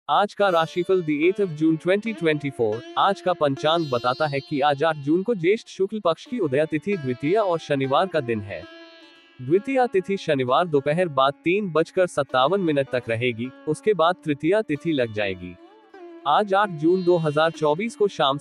आज का राशिफल दी 8 जून 2024। आज का पंचांग बताता है कि आज 8 जून को ज्येष्ठ शुक्ल पक्ष की उदया तिथि द्वितीया और शनिवार का दिन है। द्वितीया तिथि शनिवार दोपहर बाद 3:57 तक रहेगी, उसके बाद तृतीया तिथि लग जाएगी। आज 8 जून 2024 को शाम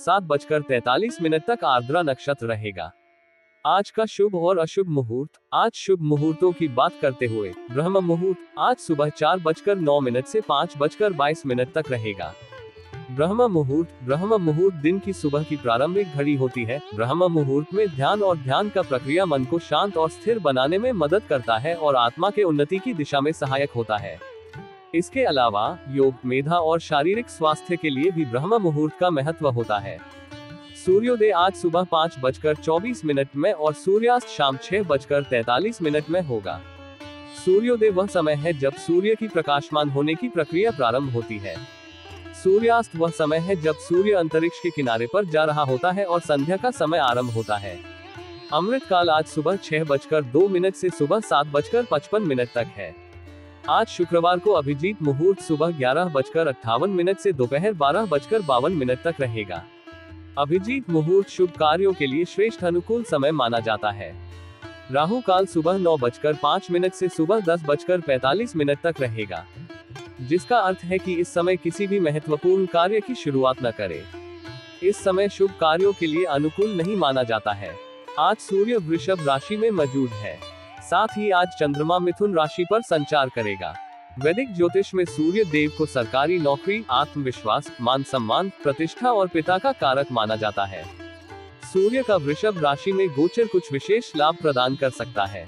7:43 तक आर्द्रा नक्षत्र रहेगा। आज का शुभ और अशुभ मुहूर्त। आज शुभ मुहूर्तों की बात करते हुए ब्रह्म मुहूर्त आज सुबह 4:09 से 5:22 तक रहेगा। ब्रह्म मुहूर्त दिन की सुबह की प्रारंभिक घड़ी होती है। ब्रह्म मुहूर्त में ध्यान और ध्यान का प्रक्रिया मन को शांत और स्थिर बनाने में मदद करता है और आत्मा के उन्नति की दिशा में सहायक होता है। इसके अलावा योग, मेधा और शारीरिक स्वास्थ्य के लिए भी ब्रह्म मुहूर्त का महत्व होता है। सूर्योदय आज सुबह 5:24 में और सूर्यास्त शाम 6:43 में होगा। सूर्योदय वह समय है जब सूर्य की प्रकाशमान होने की प्रक्रिया प्रारंभ होती है। सूर्यास्त वह समय है जब सूर्य अंतरिक्ष के किनारे पर जा रहा होता है और संध्या का समय आरंभ होता है। अमृत काल आज सुबह 6:02 से सुबह 7:55 तक है। आज शुक्रवार को अभिजीत मुहूर्त सुबह 11:58 से दोपहर 12:52 तक रहेगा। अभिजीत मुहूर्त शुभ कार्यों के लिए श्रेष्ठ अनुकूल समय माना जाता है। राहु काल सुबह 9:05 से सुबह 10:45 तक रहेगा, जिसका अर्थ है कि इस समय किसी भी महत्वपूर्ण कार्य की शुरुआत न करें। इस समय शुभ कार्यों के लिए अनुकूल नहीं माना जाता है। आज सूर्य वृषभ राशि में मौजूद है, साथ ही आज चंद्रमा मिथुन राशि पर संचार करेगा। वैदिक ज्योतिष में सूर्य देव को सरकारी नौकरी, आत्मविश्वास, मान सम्मान, प्रतिष्ठा और पिता का कारक माना जाता है। सूर्य का वृषभ राशि में गोचर कुछ विशेष लाभ प्रदान कर सकता है।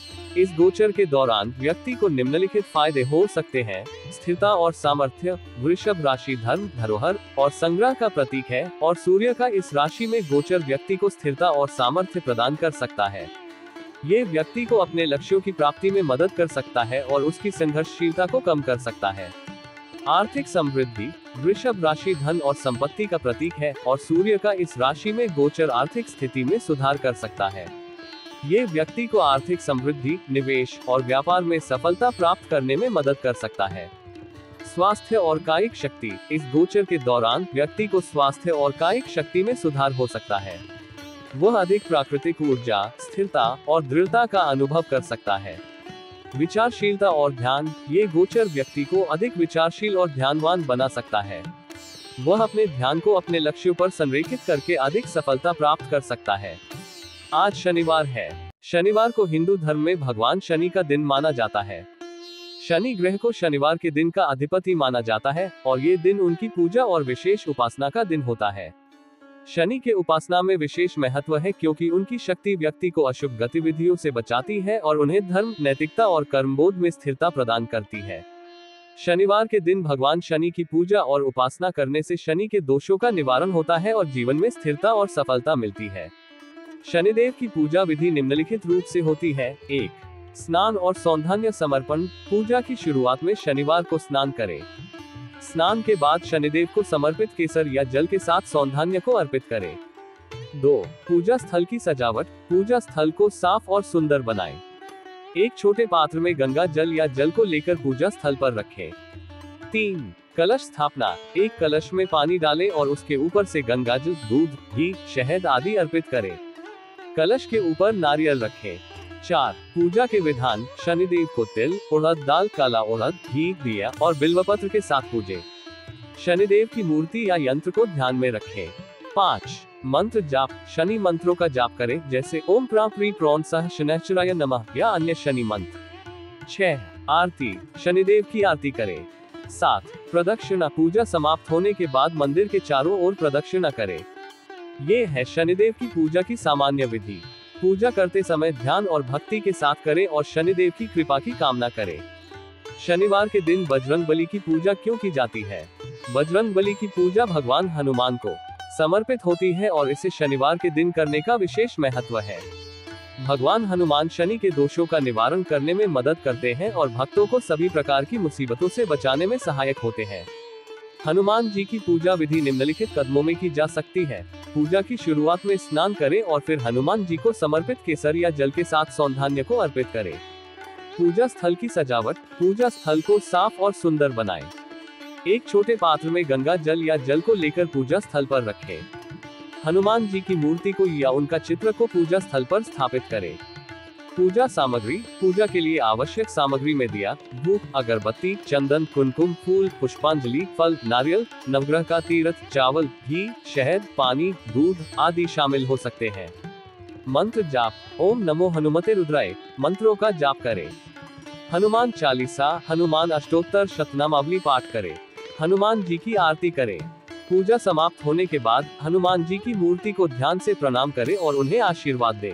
इस गोचर के दौरान व्यक्ति को निम्नलिखित फायदे हो सकते हैं। स्थिरता और सामर्थ्य। वृषभ राशि धर्म, धरोहर और संग्रह का प्रतीक है और सूर्य का इस राशि में गोचर व्यक्ति को स्थिरता और सामर्थ्य प्रदान कर सकता है। ये व्यक्ति को अपने लक्ष्यों की प्राप्ति में मदद कर सकता है और उसकी संघर्षशीलता को कम कर सकता है। आर्थिक समृद्धि। वृषभ राशि धन और संपत्ति का प्रतीक है और सूर्य का इस राशि में गोचर आर्थिक स्थिति में सुधार कर सकता है। ये व्यक्ति को आर्थिक समृद्धि, निवेश और व्यापार में सफलता प्राप्त करने में मदद कर सकता है। स्वास्थ्य और कायिक शक्ति। इस गोचर के दौरान व्यक्ति को स्वास्थ्य और कायिक शक्ति में सुधार हो सकता है। वह अधिक प्राकृतिक ऊर्जा, स्थिरता और दृढ़ता का अनुभव कर सकता है। विचारशीलता और ध्यान। ये गोचर व्यक्ति को अधिक विचारशील और ध्यानवान बना सकता है। वह अपने ध्यान को अपने लक्ष्यों पर संरेखित करके अधिक सफलता प्राप्त कर सकता है। आज शनिवार है। शनिवार को हिंदू धर्म में भगवान शनि का दिन माना जाता है। शनि ग्रह को शनिवार के दिन का अधिपति माना जाता है और ये दिन उनकी पूजा और विशेष उपासना का दिन होता है। शनि के उपासना में विशेष महत्व है क्योंकि उनकी शक्ति व्यक्ति को अशुभ गतिविधियों से बचाती है और उन्हें धर्म, नैतिकता और कर्मबोध में स्थिरता प्रदान करती है। शनिवार के दिन भगवान शनि की पूजा और उपासना करने से शनि के दोषों का निवारण होता है और जीवन में स्थिरता और सफलता मिलती है। शनिदेव की पूजा विधि निम्नलिखित रूप से होती है। 1. स्नान और सौंदर्य समर्पण। पूजा की शुरुआत में शनिवार को स्नान करें। स्नान के बाद शनिदेव को समर्पित केसर या जल के साथ सौंदर्य को अर्पित करें। 2. पूजा स्थल की सजावट। पूजा स्थल को साफ और सुंदर बनाएं। एक छोटे पात्र में गंगा जल या जल को लेकर पूजा स्थल पर रखें। 3. कलश स्थापना। एक कलश में पानी डालें और उसके ऊपर से गंगाजल, दूध, घी, शहद आदि अर्पित करें। कलश के ऊपर नारियल रखें। 4. पूजा के विधान। शनिदेव को तिल, उड़द दाल, काला उड़द, घी, दिया और बिल्वपत्र के साथ पूजें। शनिदेव की मूर्ति या यंत्र को ध्यान में रखें। 5. मंत्र जाप। शनि मंत्रों का जाप करें, जैसे ओम प्रां प्री प्रौन सह शनैश्चराय नमः या अन्य शनि मंत्र। 6. आरती। शनिदेव की आरती करें। 7. प्रदक्षिणा। पूजा समाप्त होने के बाद मंदिर के चारों ओर प्रदक्षिणा करें। ये है शनिदेव की पूजा की सामान्य विधि। पूजा करते समय ध्यान और भक्ति के साथ करें और शनिदेव की कृपा की कामना करें। शनिवार के दिन बजरंगबली की पूजा क्यों की जाती है? बजरंगबली की पूजा भगवान हनुमान को समर्पित होती है और इसे शनिवार के दिन करने का विशेष महत्व है। भगवान हनुमान शनि के दोषों का निवारण करने में मदद करते हैं और भक्तों को सभी प्रकार की मुसीबतों से बचाने में सहायक होते हैं। हनुमान जी की पूजा विधि निम्नलिखित कदमों में की जा सकती है। पूजा की शुरुआत में स्नान करें और फिर हनुमान जी को समर्पित केसर या जल के साथ सौंदर्य को अर्पित करें। पूजा स्थल की सजावट। पूजा स्थल को साफ और सुंदर बनाएं। एक छोटे पात्र में गंगा जल या जल को लेकर पूजा स्थल पर रखें। हनुमान जी की मूर्ति को या उनका चित्र को पूजा स्थल पर स्थापित करें। पूजा सामग्री। पूजा के लिए आवश्यक सामग्री में दिया, धूप, अगरबत्ती, चंदन, कुमकुम, फूल, पुष्पांजलि, फल, नारियल, नवग्रह का तीर्थ, चावल, घी, शहद, पानी, दूध आदि शामिल हो सकते हैं। मंत्र जाप। ओम नमो हनुमते रुद्राय मंत्रों का जाप करें। हनुमान चालीसा, हनुमान अष्टोत्तर शतनामावली पाठ करें। हनुमान जी की आरती करें। पूजा समाप्त होने के बाद हनुमान जी की मूर्ति को ध्यान से प्रणाम करें और उन्हें आशीर्वाद दें।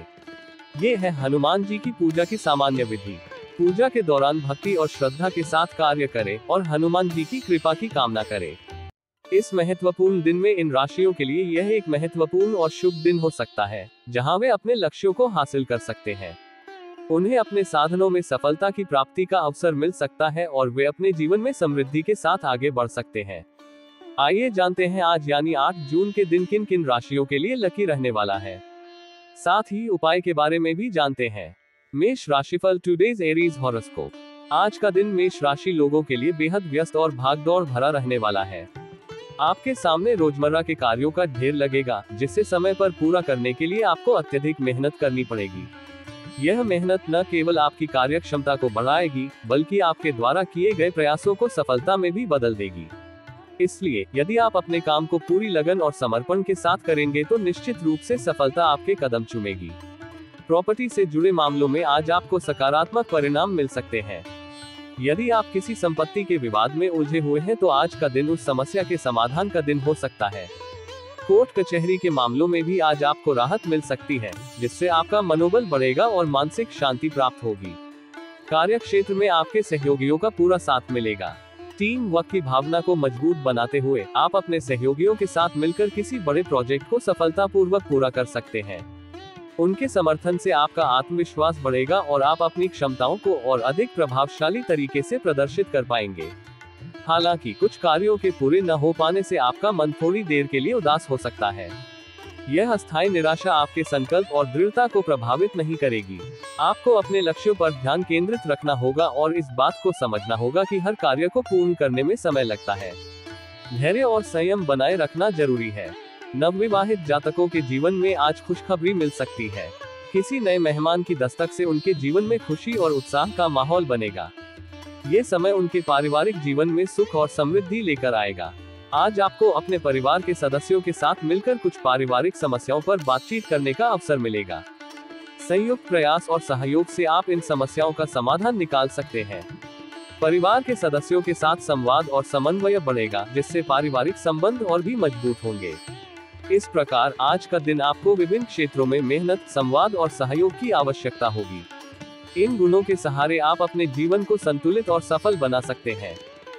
ये है हनुमान जी की पूजा की सामान्य विधि। पूजा के दौरान भक्ति और श्रद्धा के साथ कार्य करें और हनुमान जी की कृपा की कामना करें। इस महत्वपूर्ण दिन में इन राशियों के लिए यह एक महत्वपूर्ण और शुभ दिन हो सकता है, जहां वे अपने लक्ष्यों को हासिल कर सकते हैं। उन्हें अपने साधनों में सफलता की प्राप्ति का अवसर मिल सकता है और वे अपने जीवन में समृद्धि के साथ आगे बढ़ सकते हैं। आइए जानते हैं आज यानी 8 जून के दिन किन किन राशियों के लिए लकी रहने वाला है। साथ ही उपाय के बारे में भी जानते हैं। मेष राशिफल। Today's Aries horoscope. आज का दिन मेष राशि लोगों के लिए बेहद व्यस्त और भागदौड़ भरा रहने वाला है। आपके सामने रोजमर्रा के कार्यों का ढेर लगेगा, जिसे समय पर पूरा करने के लिए आपको अत्यधिक मेहनत करनी पड़ेगी। यह मेहनत न केवल आपकी कार्य क्षमता को बढ़ाएगी, बल्कि आपके द्वारा किए गए प्रयासों को सफलता में भी बदल देगी। इसलिए यदि आप अपने काम को पूरी लगन और समर्पण के साथ करेंगे तो निश्चित रूप से सफलता आपके कदम चूमेगी। प्रॉपर्टी से जुड़े मामलों में आज आपको सकारात्मक परिणाम मिल सकते हैं। यदि आप किसी संपत्ति के विवाद में उलझे हुए हैं तो आज का दिन उस समस्या के समाधान का दिन हो सकता है। कोर्ट कचहरी के मामलों में भी आज आपको राहत मिल सकती है, जिससे आपका मनोबल बढ़ेगा और मानसिक शांति प्राप्त होगी। कार्य क्षेत्र में आपके सहयोगियों का पूरा साथ मिलेगा। टीम वर्क की भावना को मजबूत बनाते हुए आप अपने सहयोगियों के साथ मिलकर किसी बड़े प्रोजेक्ट को सफलतापूर्वक पूरा कर सकते हैं। उनके समर्थन से आपका आत्मविश्वास बढ़ेगा और आप अपनी क्षमताओं को और अधिक प्रभावशाली तरीके से प्रदर्शित कर पाएंगे। हालांकि कुछ कार्यों के पूरे न हो पाने से आपका मन थोड़ी देर के लिए उदास हो सकता है। यह अस्थायी निराशा आपके संकल्प और दृढ़ता को प्रभावित नहीं करेगी। आपको अपने लक्ष्यों पर ध्यान केंद्रित रखना होगा और इस बात को समझना होगा कि हर कार्य को पूर्ण करने में समय लगता है। धैर्य और संयम बनाए रखना जरूरी है। नवविवाहित जातकों के जीवन में आज खुशखबरी मिल सकती है। किसी नए मेहमान की दस्तक से उनके जीवन में खुशी और उत्साह का माहौल बनेगा। ये समय उनके पारिवारिक जीवन में सुख और समृद्धि लेकर आएगा। आज आपको अपने परिवार के सदस्यों के साथ मिलकर कुछ पारिवारिक समस्याओं पर बातचीत करने का अवसर मिलेगा। संयुक्त प्रयास और सहयोग से आप इन समस्याओं का समाधान निकाल सकते हैं। परिवार के सदस्यों के साथ संवाद और समन्वय बढ़ेगा, जिससे पारिवारिक संबंध और भी मजबूत होंगे। इस प्रकार आज का दिन आपको विभिन्न क्षेत्रों में मेहनत, संवाद और सहयोग की आवश्यकता होगी। इन गुणों के सहारे आप अपने जीवन को संतुलित और सफल बना सकते हैं।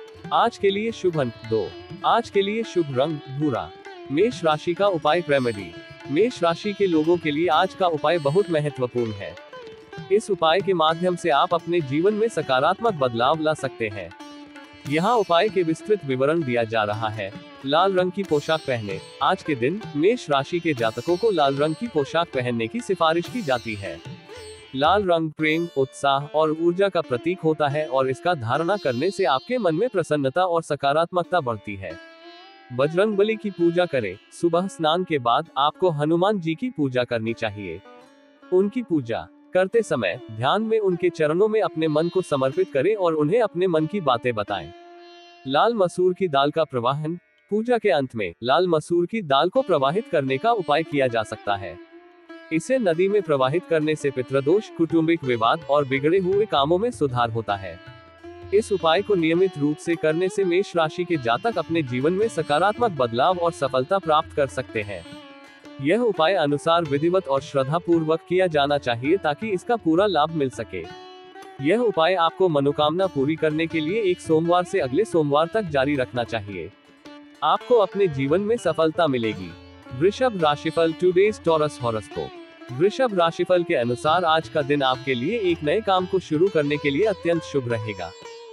आज के लिए शुभ अंक 2। आज के लिए शुभ रंग भूरा। मेष राशि का उपाय रेमेडी। मेष राशि के लोगों के लिए आज का उपाय बहुत महत्वपूर्ण है। इस उपाय के माध्यम से आप अपने जीवन में सकारात्मक बदलाव ला सकते हैं। यहाँ उपाय के विस्तृत विवरण दिया जा रहा है। लाल रंग की पोशाक पहने। आज के दिन मेष राशि के जातकों को लाल रंग की पोशाक पहनने की सिफारिश की जाती है। लाल रंग प्रेम, उत्साह और ऊर्जा का प्रतीक होता है और इसका धारणा करने से आपके मन में प्रसन्नता और सकारात्मकता बढ़ती है। बजरंगबली की पूजा करें। सुबह स्नान के बाद आपको हनुमान जी की पूजा करनी चाहिए। उनकी पूजा करते समय ध्यान में उनके चरणों में अपने मन को समर्पित करें और उन्हें अपने मन की बातें बताएं। लाल मसूर की दाल का प्रवाहन। पूजा के अंत में लाल मसूर की दाल को प्रवाहित करने का उपाय किया जा सकता है। इसे नदी में प्रवाहित करने से पितृदोष, कौटुंबिक विवाद और बिगड़े हुए कामों में सुधार होता है। इस उपाय को नियमित रूप से करने से मेष राशि के जातक अपने जीवन में सकारात्मक बदलाव और सफलता प्राप्त कर सकते हैं। यह उपाय अनुसार विधिवत और श्रद्धा पूर्वक किया जाना चाहिए ताकि इसका पूरा लाभ मिल सके। यह उपाय आपको मनोकामना पूरी करने के लिए एक सोमवार से अगले सोमवार तक जारी रखना चाहिए। आपको अपने जीवन में सफलता मिलेगी। वृषभ राशिफल। Today's Taurus horoscope. वृषभ राशिफल के अनुसार आज का दिन आपके लिए एक नए काम को शुरू करने के लिए अत्यंत शुभ रहेगा।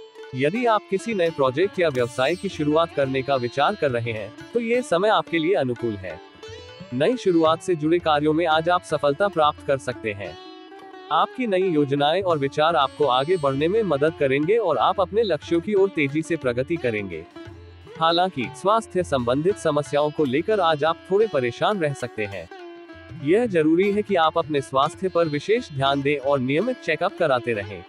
यदि आप किसी नए प्रोजेक्ट या व्यवसाय की शुरुआत करने का विचार कर रहे हैं तो यह समय आपके लिए अनुकूल है। नई शुरुआत से जुड़े कार्यों में आज आप सफलता प्राप्त कर सकते हैं। आपकी नई योजनाएं और विचार आपको आगे बढ़ने में मदद करेंगे और आप अपने लक्ष्यों की ओर तेजी से प्रगति करेंगे। हालांकि स्वास्थ्य संबंधित समस्याओं को लेकर आज आप थोड़े परेशान रह सकते हैं। यह जरूरी है कि आप अपने स्वास्थ्य पर विशेष ध्यान दें और नियमित चेकअप कराते रहें।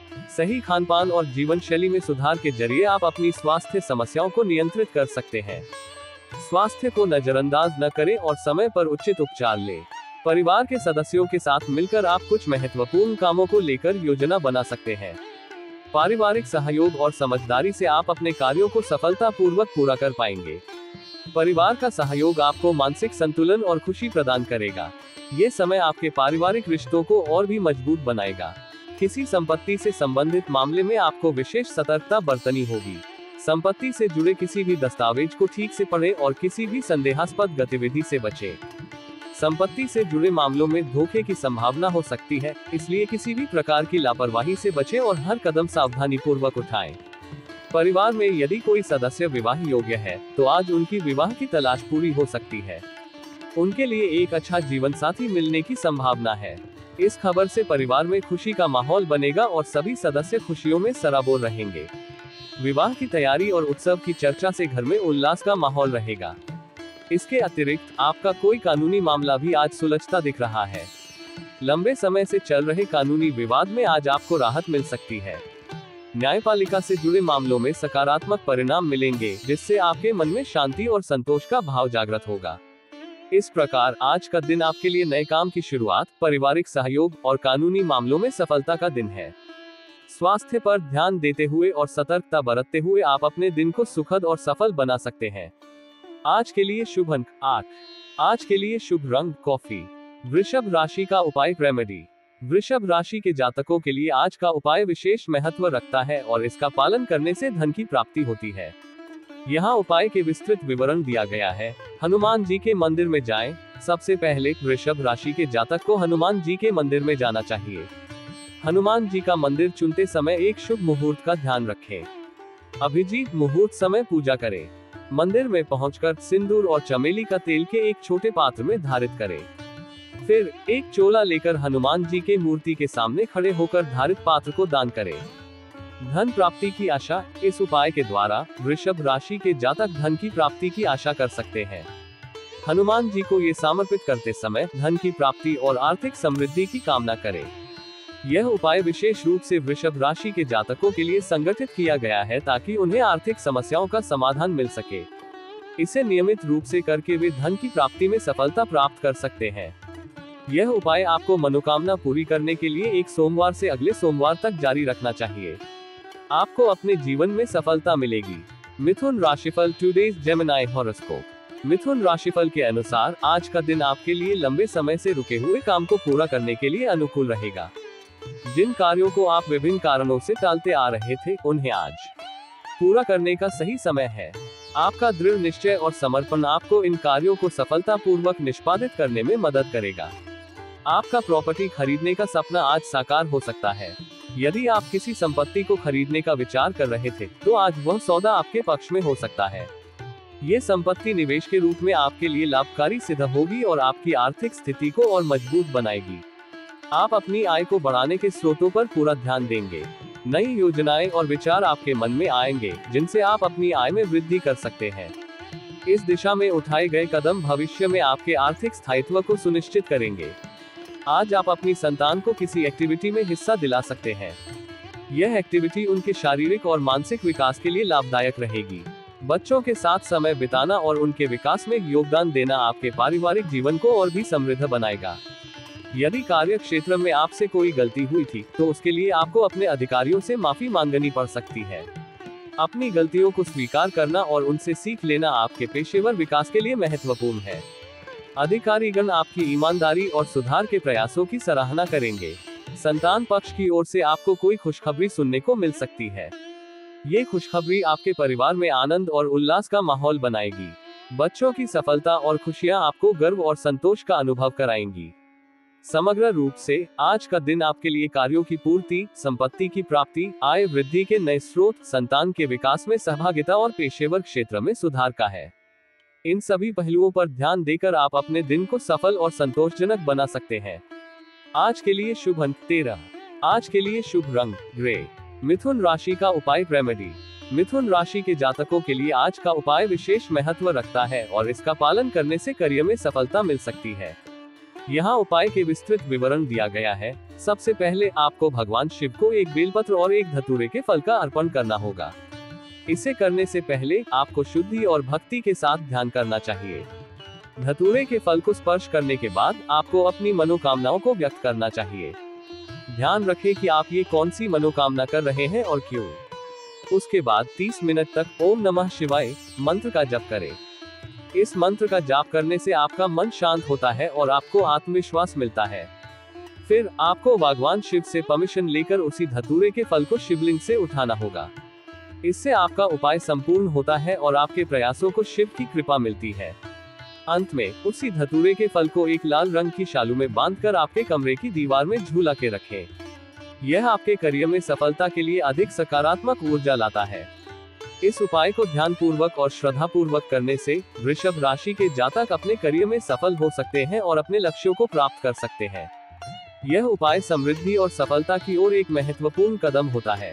सही खानपान और जीवन शैली में सुधार के जरिए आप अपनी स्वास्थ्य समस्याओं को नियंत्रित कर सकते हैं। स्वास्थ्य को नजरअंदाज न करें और समय पर उचित उपचार लें। परिवार के सदस्यों के साथ मिलकर आप कुछ महत्वपूर्ण कामों को लेकर योजना बना सकते हैं। पारिवारिक सहयोग और समझदारी से आप अपने कार्यों को सफलतापूर्वक पूरा कर पाएंगे। परिवार का सहयोग आपको मानसिक संतुलन और खुशी प्रदान करेगा। ये समय आपके पारिवारिक रिश्तों को और भी मजबूत बनाएगा। किसी संपत्ति से संबंधित मामले में आपको विशेष सतर्कता बरतनी होगी। संपत्ति से जुड़े किसी भी दस्तावेज को ठीक से पढ़ें और किसी भी संदेहास्पद गतिविधि से बचें। संपत्ति से जुड़े मामलों में धोखे की संभावना हो सकती है, इसलिए किसी भी प्रकार की लापरवाही से बचें और हर कदम सावधानीपूर्वक उठाएं। परिवार में यदि कोई सदस्य विवाह योग्य है, तो आज उनकी विवाह की तलाश पूरी हो सकती है। उनके लिए एक अच्छा जीवन साथी मिलने की संभावना है। इस खबर से परिवार में खुशी का माहौल बनेगा और सभी सदस्य खुशियों में सराबोर रहेंगे। विवाह की तैयारी और उत्सव की चर्चा से घर में उल्लास का माहौल रहेगा। इसके अतिरिक्त आपका कोई कानूनी मामला भी आज सुलझता दिख रहा है। लंबे समय से चल रहे कानूनी विवाद में आज आपको राहत मिल सकती है। न्यायपालिका से जुड़े मामलों में सकारात्मक परिणाम मिलेंगे, जिससे आपके मन में शांति और संतोष का भाव जागृत होगा। इस प्रकार आज का दिन आपके लिए नए काम की शुरुआत, पारिवारिक सहयोग और कानूनी मामलों में सफलता का दिन है। स्वास्थ्य पर ध्यान देते हुए और सतर्कता बरतते हुए आप अपने दिन को सुखद और सफल बना सकते हैं। आज के लिए शुभ अंक 8। आज के लिए शुभ रंग कॉफी। वृषभ राशि का उपाय रेमेडी। वृषभ राशि के जातकों के लिए आज का उपाय विशेष महत्व रखता है और इसका पालन करने से धन की प्राप्ति होती है। यहाँ उपाय के विस्तृत विवरण दिया गया है। हनुमान जी के मंदिर में जाएं। सबसे पहले वृषभ राशि के जातक को हनुमान जी के मंदिर में जाना चाहिए। हनुमान जी का मंदिर चुनते समय एक शुभ मुहूर्त का ध्यान रखें। अभिजीत मुहूर्त समय पूजा करें। मंदिर में पहुंचकर सिंदूर और चमेली का तेल के एक छोटे पात्र में धारित करें। फिर एक चोला लेकर हनुमान जी के मूर्ति के सामने खड़े होकर धारित पात्र को दान करें। धन प्राप्ति की आशा। इस उपाय के द्वारा वृषभ राशि के जातक धन की प्राप्ति की आशा कर सकते हैं। हनुमान जी को ये समर्पित करते समय धन की प्राप्ति और आर्थिक समृद्धि की कामना करें। यह उपाय विशेष रूप से वृषभ राशि के जातकों के लिए संगठित किया गया है ताकि उन्हें आर्थिक समस्याओं का समाधान मिल सके। इसे नियमित रूप से करके वे धन की प्राप्ति में सफलता प्राप्त कर सकते हैं। यह उपाय आपको मनोकामना पूरी करने के लिए एक सोमवार से अगले सोमवार तक जारी रखना चाहिए। आपको अपने जीवन में सफलता मिलेगी। मिथुन राशिफल टुडेज जेमिनी हॉरोस्कोप। मिथुन राशिफल के अनुसार आज का दिन आपके लिए लंबे समय से रुके हुए काम को पूरा करने के लिए अनुकूल रहेगा। जिन कार्यों को आप विभिन्न कारणों से टालते आ रहे थे, उन्हें आज पूरा करने का सही समय है। आपका दृढ़ निश्चय और समर्पण आपको इन कार्यों को सफलतापूर्वक निष्पादित करने में मदद करेगा। आपका प्रॉपर्टी खरीदने का सपना आज साकार हो सकता है। यदि आप किसी संपत्ति को खरीदने का विचार कर रहे थे, तो आज वह सौदा आपके पक्ष में हो सकता है। ये संपत्ति निवेश के रूप में आपके लिए लाभकारी सिद्ध होगी और आपकी आर्थिक स्थिति को और मजबूत बनाएगी। आप अपनी आय को बढ़ाने के स्रोतों पर पूरा ध्यान देंगे। नई योजनाएं और विचार आपके मन में आएंगे, जिनसे आप अपनी आय में वृद्धि कर सकते हैं। इस दिशा में उठाए गए कदम भविष्य में आपके आर्थिक स्थायित्व को सुनिश्चित करेंगे। आज आप अपनी संतान को किसी एक्टिविटी में हिस्सा दिला सकते हैं। यह एक्टिविटी उनके शारीरिक और मानसिक विकास के लिए लाभदायक रहेगी। बच्चों के साथ समय बिताना और उनके विकास में योगदान देना आपके पारिवारिक जीवन को और भी समृद्ध बनाएगा। यदि कार्य क्षेत्र में आपसे कोई गलती हुई थी, तो उसके लिए आपको अपने अधिकारियों से माफी मांगनी पड़ सकती है। अपनी गलतियों को स्वीकार करना और उनसे सीख लेना आपके पेशेवर विकास के लिए महत्वपूर्ण है। अधिकारीगण आपकी ईमानदारी और सुधार के प्रयासों की सराहना करेंगे। संतान पक्ष की ओर से आपको कोई खुशखबरी सुनने को मिल सकती है। ये खुशखबरी आपके परिवार में आनंद और उल्लास का माहौल बनाएगी। बच्चों की सफलता और खुशियां आपको गर्व और संतोष का अनुभव कराएंगी। समग्र रूप से आज का दिन आपके लिए कार्यों की पूर्ति, संपत्ति की प्राप्ति, आय वृद्धि के नए स्रोत, संतान के विकास में सहभागिता और पेशेवर क्षेत्र में सुधार का है। इन सभी पहलुओं पर ध्यान देकर आप अपने दिन को सफल और संतोषजनक बना सकते हैं। आज के लिए शुभ अंक 13। आज के लिए शुभ रंग ग्रे। मिथुन राशि का उपाय रेमेडी। मिथुन राशि के जातकों के लिए आज का उपाय विशेष महत्व रखता है और इसका पालन करने से करियर में सफलता मिल सकती है। यहाँ उपाय के विस्तृत विवरण दिया गया है। सबसे पहले आपको भगवान शिव को एक बेलपत्र और एक धतूरे के फल का अर्पण करना होगा। इसे करने से पहले आपको शुद्धि और भक्ति के साथ ध्यान करना चाहिए। धतूरे के फल को स्पर्श करने के बाद आपको अपनी मनोकामनाओं को व्यक्त करना चाहिए। ध्यान रखें कि आप ये कौन सी मनोकामना कर रहे हैं और क्यों। उसके बाद 30 मिनट तक ओम नमः शिवाय मंत्र का जप करें। इस मंत्र का जाप करने से आपका मन शांत होता है और आपको आत्मविश्वास मिलता है। फिर आपको भगवान शिव से परमिशन लेकर उसी धतूरे के फल को शिवलिंग से उठाना होगा। इससे आपका उपाय संपूर्ण होता है और आपके प्रयासों को शिव की कृपा मिलती है। अंत में उसी धतूरे के फल को एक लाल रंग की शालू में बांधकर आपके कमरे की दीवार में झूला के रखें। यह आपके करियर में सफलता के लिए अधिक सकारात्मक ऊर्जा लाता है। इस उपाय को ध्यानपूर्वक और श्रद्धापूर्वक करने से वृषभ राशि के जातक अपने करियर में सफल हो सकते हैं और अपने लक्ष्यों को प्राप्त कर सकते हैं। यह उपाय समृद्धि और सफलता की ओर एक महत्वपूर्ण कदम होता है।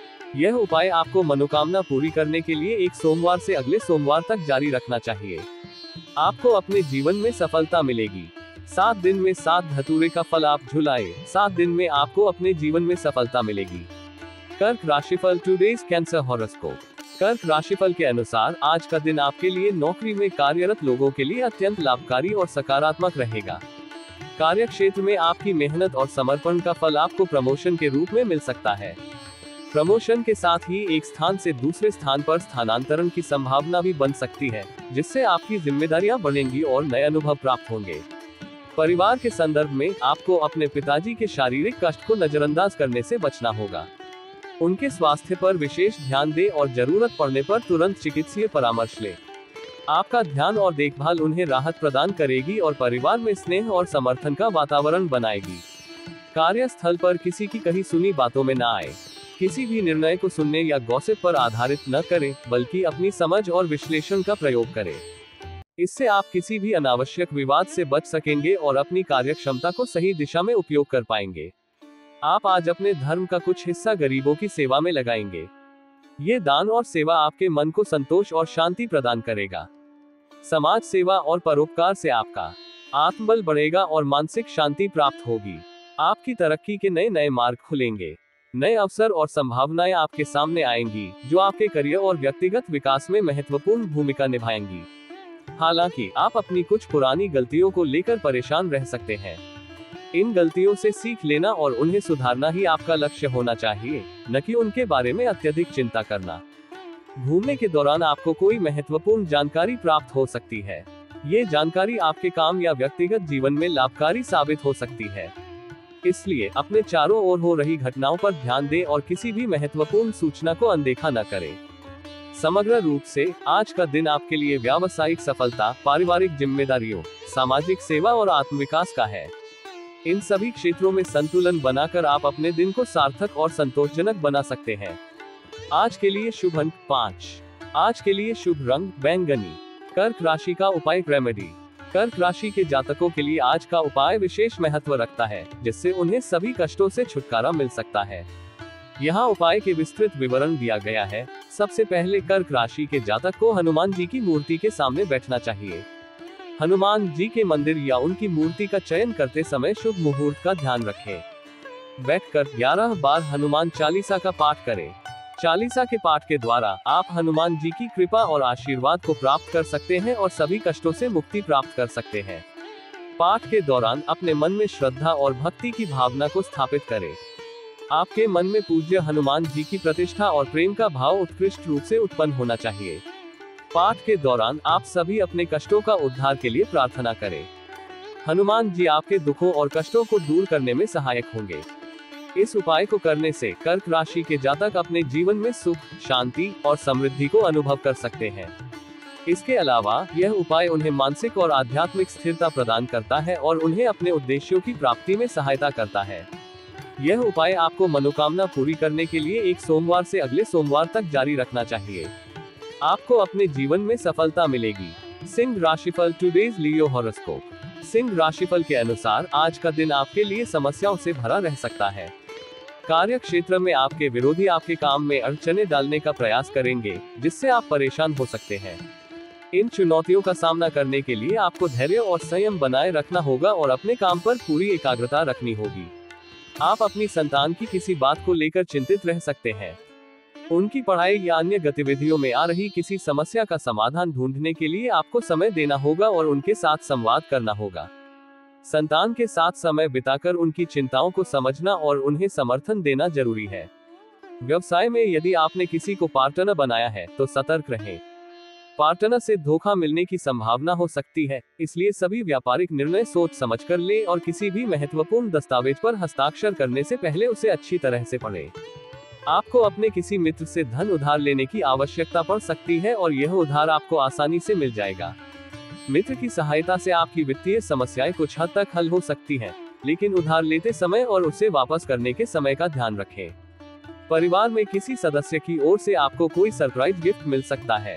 यह उपाय आपको मनोकामना पूरी करने के लिए एक सोमवार से अगले सोमवार तक जारी रखना चाहिए। आपको अपने जीवन में सफलता मिलेगी। 7 दिन में 7 धतूरे का फल आप झुलाए। 7 दिन में आपको अपने जीवन में सफलता मिलेगी। कर्क राशिफल टुडेज कैंसर हॉरोस्कोप। कर्क राशिफल के अनुसार आज का दिन आपके लिए नौकरी में कार्यरत लोगों के लिए अत्यंत लाभकारी और सकारात्मक रहेगा। कार्य क्षेत्र में आपकी मेहनत और समर्पण का फल आपको प्रमोशन के रूप में मिल सकता है। प्रमोशन के साथ ही एक स्थान से दूसरे स्थान पर स्थानांतरण की संभावना भी बन सकती है, जिससे आपकी जिम्मेदारियां बढ़ेंगी और नए अनुभव प्राप्त होंगे। परिवार के संदर्भ में आपको अपने पिताजी के शारीरिक कष्ट को नजरअंदाज करने से बचना होगा। उनके स्वास्थ्य पर विशेष ध्यान दें और जरूरत पड़ने पर तुरंत चिकित्सीय परामर्श लें। आपका ध्यान और देखभाल उन्हें राहत प्रदान करेगी और परिवार में स्नेह और समर्थन का वातावरण बनाएगी। कार्यस्थल पर किसी की कही सुनी बातों में न आए। किसी भी निर्णय को सुनने या गॉसिप पर आधारित न करें, बल्कि अपनी समझ और विश्लेषण का प्रयोग करें। इससे आप किसी भी अनावश्यक विवाद से बच सकेंगे और अपनी कार्यक्षमता को सही दिशा में उपयोग कर पाएंगे। आप आज अपने धर्म का कुछ हिस्सा गरीबों की सेवा में लगाएंगे। ये दान और सेवा आपके मन को संतोष और शांति प्रदान करेगा। समाज सेवा और परोपकार से आपका आत्मबल बढ़ेगा और मानसिक शांति प्राप्त होगी। आपकी तरक्की के नए नए मार्ग खुलेंगे। नए अवसर और संभावनाएं आपके सामने आएंगी, जो आपके करियर और व्यक्तिगत विकास में महत्वपूर्ण भूमिका निभाएंगी। हालांकि आप अपनी कुछ पुरानी गलतियों को लेकर परेशान रह सकते हैं। इन गलतियों से सीख लेना और उन्हें सुधारना ही आपका लक्ष्य होना चाहिए, न कि उनके बारे में अत्यधिक चिंता करना। घूमने के दौरान आपको कोई महत्वपूर्ण जानकारी प्राप्त हो सकती है। ये जानकारी आपके काम या व्यक्तिगत जीवन में लाभकारी साबित हो सकती है। इसलिए अपने चारों ओर हो रही घटनाओं पर ध्यान दें और किसी भी महत्वपूर्ण सूचना को अनदेखा न करें। समग्र रूप से आज का दिन आपके लिए व्यावसायिक सफलता, पारिवारिक जिम्मेदारियों, सामाजिक सेवा और आत्मविकास का है। इन सभी क्षेत्रों में संतुलन बनाकर आप अपने दिन को सार्थक और संतोषजनक बना सकते हैं। आज के लिए शुभ अंक 5। आज के लिए शुभ रंग बैंगनी। कर्क राशि का उपाय रेमेडी। कर्क राशि के जातकों के लिए आज का उपाय विशेष महत्व रखता है, जिससे उन्हें सभी कष्टों से छुटकारा मिल सकता है। यहाँ उपाय के विस्तृत विवरण दिया गया है। सबसे पहले कर्क राशि के जातक को हनुमान जी की मूर्ति के सामने बैठना चाहिए। हनुमान जी के मंदिर या उनकी मूर्ति का चयन करते समय शुभ मुहूर्त का ध्यान रखें। बैठकर 11 बार हनुमान चालीसा का पाठ करें। चालीसा के पाठ के द्वारा आप हनुमान जी की कृपा और आशीर्वाद को प्राप्त कर सकते हैं और सभी कष्टों से मुक्ति प्राप्त कर सकते हैं। पाठ के दौरान अपने मन में श्रद्धा और भक्ति की भावना को स्थापित करें। आपके मन में पूज्य हनुमान जी की प्रतिष्ठा और प्रेम का भाव उत्कृष्ट रूप से उत्पन्न होना चाहिए। पाठ के दौरान आप सभी अपने कष्टों का उद्धार के लिए प्रार्थना करें। हनुमान जी आपके दुखों और कष्टों को दूर करने में सहायक होंगे। इस उपाय को करने से कर्क राशि के जातक अपने जीवन में सुख, शांति और समृद्धि को अनुभव कर सकते हैं। इसके अलावा यह उपाय उन्हें मानसिक और आध्यात्मिक स्थिरता प्रदान करता है और उन्हें अपने उद्देश्यों की प्राप्ति में सहायता करता है। यह उपाय आपको मनोकामना पूरी करने के लिए एक सोमवार से अगले सोमवार तक जारी रखना चाहिए। आपको अपने जीवन में सफलता मिलेगी। सिंह राशिफल टुडेज लियो हॉरोस्कोप। सिंह राशिफल के अनुसार आज का दिन आपके लिए समस्याओं से भरा रह सकता है। कार्य क्षेत्र में आपके विरोधी आपके काम में अड़चने डालने का प्रयास करेंगे, जिससे आप परेशान हो सकते हैं। इन चुनौतियों का सामना करने के लिए आपको धैर्य और संयम बनाए रखना होगा और अपने काम पर पूरी एकाग्रता रखनी होगी। आप अपनी संतान की किसी बात को लेकर चिंतित रह सकते हैं। उनकी पढ़ाई या अन्य गतिविधियों में आ रही किसी समस्या का समाधान ढूंढने के लिए आपको समय देना होगा और उनके साथ संवाद करना होगा। संतान के साथ समय बिताकर उनकी चिंताओं को समझना और उन्हें समर्थन देना जरूरी है। व्यवसाय में यदि आपने किसी को पार्टनर बनाया है तो सतर्क रहें। पार्टनर से धोखा मिलने की संभावना हो सकती है, इसलिए सभी व्यापारिक निर्णय सोच समझकर लें और किसी भी महत्वपूर्ण दस्तावेज पर हस्ताक्षर करने से पहले उसे अच्छी तरह से पढ़ें। आपको अपने किसी मित्र से धन उधार लेने की आवश्यकता पड़ सकती है और यह उधार आपको आसानी से मिल जाएगा। मित्र की सहायता से आपकी वित्तीय समस्याएं कुछ हद तक हल हो सकती हैं, लेकिन उधार लेते समय और उसे वापस करने के समय का ध्यान रखें। परिवार में किसी सदस्य की ओर से आपको कोई सरप्राइज गिफ्ट मिल सकता है।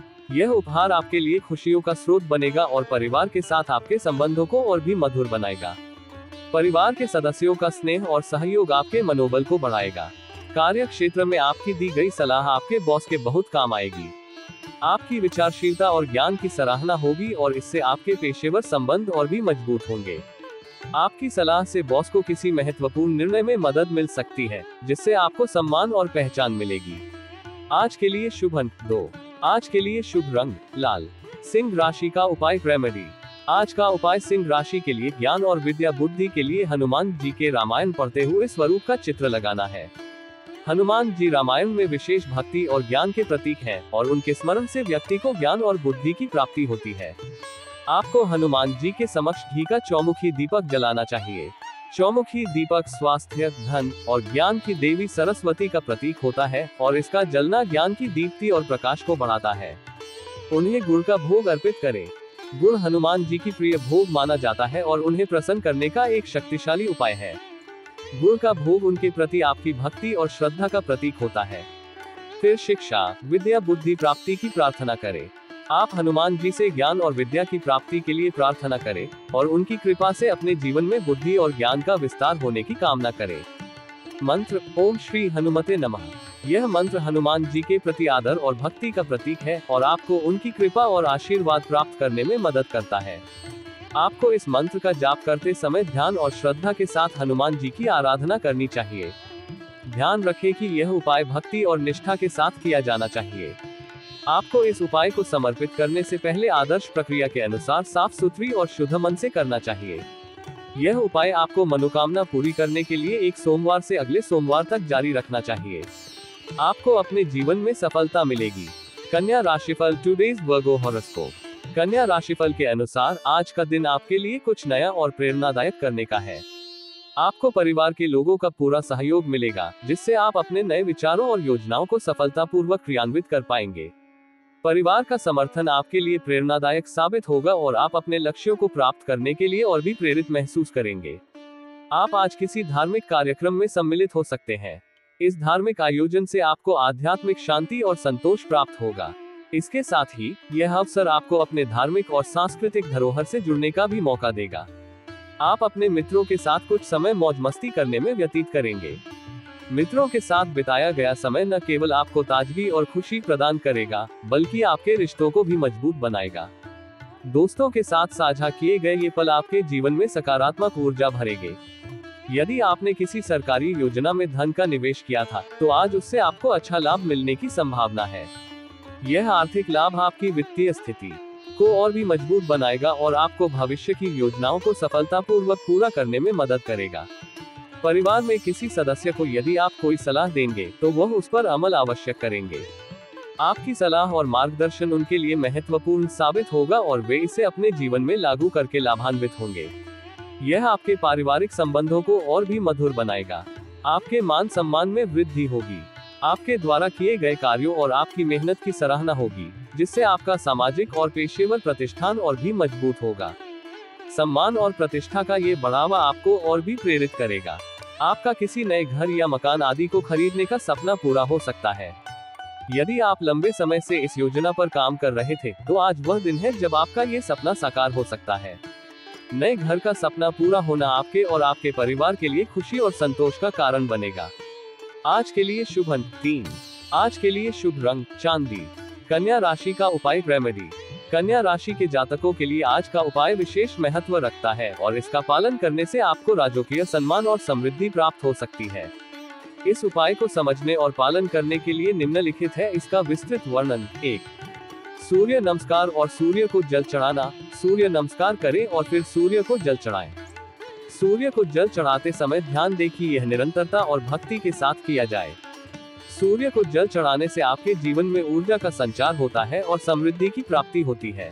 यह उपहार आपके लिए खुशियों का स्रोत बनेगा और परिवार के साथ आपके संबंधों को और भी मधुर बनाएगा। परिवार के सदस्यों का स्नेह और सहयोग आपके मनोबल को बढ़ाएगा। कार्य क्षेत्र में आपकी दी गई सलाह आपके बॉस के बहुत काम आएगी। आपकी विचारशीलता और ज्ञान की सराहना होगी और इससे आपके पेशेवर संबंध और भी मजबूत होंगे। आपकी सलाह से बॉस को किसी महत्वपूर्ण निर्णय में मदद मिल सकती है, जिससे आपको सम्मान और पहचान मिलेगी। आज के लिए शुभ अंक 2। आज के लिए शुभ रंग लाल। सिंह राशि का उपाय रेमेडी। आज का उपाय सिंह राशि के लिए ज्ञान और विद्या बुद्धि के लिए हनुमान जी के रामायण पढ़ते हुए स्वरूप का चित्र लगाना है। हनुमान जी रामायण में विशेष भक्ति और ज्ञान के प्रतीक हैं और उनके स्मरण से व्यक्ति को ज्ञान और बुद्धि की प्राप्ति होती है। आपको हनुमान जी के समक्ष घी का चौमुखी दीपक जलाना चाहिए। चौमुखी दीपक स्वास्थ्य, धन और ज्ञान की देवी सरस्वती का प्रतीक होता है और इसका जलना ज्ञान की दीप्ति और प्रकाश को बढ़ाता है। उन्हें गुड़ का भोग अर्पित करें। गुड़ हनुमान जी की प्रिय भोग माना जाता है और उन्हें प्रसन्न करने का एक शक्तिशाली उपाय है। गुड़ का भोग उनके प्रति आपकी भक्ति और श्रद्धा का प्रतीक होता है। फिर शिक्षा, विद्या बुद्धि प्राप्ति की प्रार्थना करें। आप हनुमान जी से ज्ञान और विद्या की प्राप्ति के लिए प्रार्थना करें और उनकी कृपा से अपने जीवन में बुद्धि और ज्ञान का विस्तार होने की कामना करें। मंत्र ओम श्री हनुमते नमः। यह मंत्र हनुमान जी के प्रति आदर और भक्ति का प्रतीक है और आपको उनकी कृपा और आशीर्वाद प्राप्त करने में मदद करता है। आपको इस मंत्र का जाप करते समय ध्यान और श्रद्धा के साथ हनुमान जी की आराधना करनी चाहिए। ध्यान रखें कि यह उपाय भक्ति और निष्ठा के साथ किया जाना चाहिए। आपको इस उपाय को समर्पित करने से पहले आदर्श प्रक्रिया के अनुसार साफ सुथरी और शुद्ध मन से करना चाहिए। यह उपाय आपको मनोकामना पूरी करने के लिए एक सोमवार से अगले सोमवार तक जारी रखना चाहिए। आपको अपने जीवन में सफलता मिलेगी। कन्या राशिफल टुडेज वर्गो हॉरोस्कोप। कन्या राशिफल के अनुसार आज का दिन आपके लिए कुछ नया और प्रेरणादायक करने का है। आपको परिवार के लोगों का पूरा सहयोग मिलेगा, जिससे आप अपने नए विचारों और योजनाओं को सफलतापूर्वक क्रियान्वित कर पाएंगे। परिवार का समर्थन आपके लिए प्रेरणादायक साबित होगा और आप अपने लक्ष्यों को प्राप्त करने के लिए और भी प्रेरित महसूस करेंगे। आप आज किसी धार्मिक कार्यक्रम में सम्मिलित हो सकते हैं। इस धार्मिक आयोजन से आपको आध्यात्मिक शांति और संतोष प्राप्त होगा। इसके साथ ही यह अवसर आपको अपने धार्मिक और सांस्कृतिक धरोहर से जुड़ने का भी मौका देगा। आप अपने मित्रों के साथ कुछ समय मौज मस्ती करने में व्यतीत करेंगे। मित्रों के साथ बिताया गया समय न केवल आपको ताजगी और खुशी प्रदान करेगा, बल्कि आपके रिश्तों को भी मजबूत बनाएगा। दोस्तों के साथ साझा किए गए ये पल आपके जीवन में सकारात्मक ऊर्जा भरेंगे। यदि आपने किसी सरकारी योजना में धन का निवेश किया था, तो आज उससे आपको अच्छा लाभ मिलने की संभावना है। यह आर्थिक लाभ आपकी वित्तीय स्थिति को और भी मजबूत बनाएगा और आपको भविष्य की योजनाओं को सफलतापूर्वक पूरा करने में मदद करेगा। परिवार में किसी सदस्य को यदि आप कोई सलाह देंगे, तो वह उस पर अमल अवश्य करेंगे। आपकी सलाह और मार्गदर्शन उनके लिए महत्वपूर्ण साबित होगा और वे इसे अपने जीवन में लागू करके लाभान्वित होंगे। यह आपके पारिवारिक संबंधों को और भी मधुर बनाएगा। आपके मान सम्मान में वृद्धि होगी। आपके द्वारा किए गए कार्यों और आपकी मेहनत की सराहना होगी, जिससे आपका सामाजिक और पेशेवर प्रतिष्ठान और भी मजबूत होगा। सम्मान और प्रतिष्ठा का ये बढ़ावा आपको और भी प्रेरित करेगा। आपका किसी नए घर या मकान आदि को खरीदने का सपना पूरा हो सकता है। यदि आप लंबे समय से इस योजना पर काम कर रहे थे, तो आज वह दिन है जब आपका ये सपना साकार हो सकता है। नए घर का सपना पूरा होना आपके और आपके परिवार के लिए खुशी और संतोष का कारण बनेगा। आज के लिए शुभ अंक 3। आज के लिए शुभ रंग चांदी। कन्या राशि का उपाय रेमेडी। कन्या राशि के जातकों के लिए आज का उपाय विशेष महत्व रखता है और इसका पालन करने से आपको राजकीय सम्मान और समृद्धि प्राप्त हो सकती है। इस उपाय को समझने और पालन करने के लिए निम्नलिखित है इसका विस्तृत वर्णन। 1. सूर्य नमस्कार और सूर्य को जल चढ़ाना। सूर्य नमस्कार करें और फिर सूर्य को जल चढ़ाएं। सूर्य को जल चढ़ाते समय ध्यान दें कि यह निरंतरता और भक्ति के साथ किया जाए। सूर्य को जल चढ़ाने से आपके जीवन में ऊर्जा का संचार होता है और समृद्धि की प्राप्ति होती है।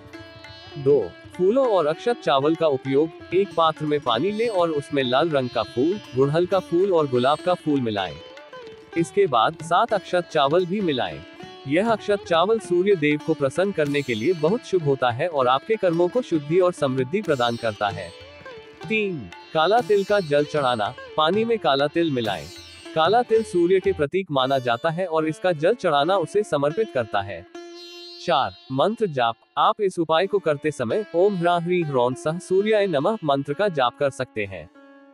2. फूलों और अक्षत चावल का उपयोग। एक पात्र में पानी लें और उसमें लाल रंग का फूल, गुड़हल का फूल और गुलाब का फूल मिलाएं। इसके बाद 7 अक्षत चावल भी मिलाएं। यह अक्षत चावल सूर्य देव को प्रसन्न करने के लिए बहुत शुभ होता है और आपके कर्मों को शुद्धि और समृद्धि प्रदान करता है। 3. काला तिल का जल चढ़ाना। पानी में काला तिल मिलाएं। काला तिल सूर्य के प्रतीक माना जाता है और इसका जल चढ़ाना उसे समर्पित करता है। 4. मंत्र जाप। आप इस उपाय को करते समय ओम ह्रां ह्रीं ह्रौं सः सूर्याय नमः मंत्र का जाप कर सकते हैं।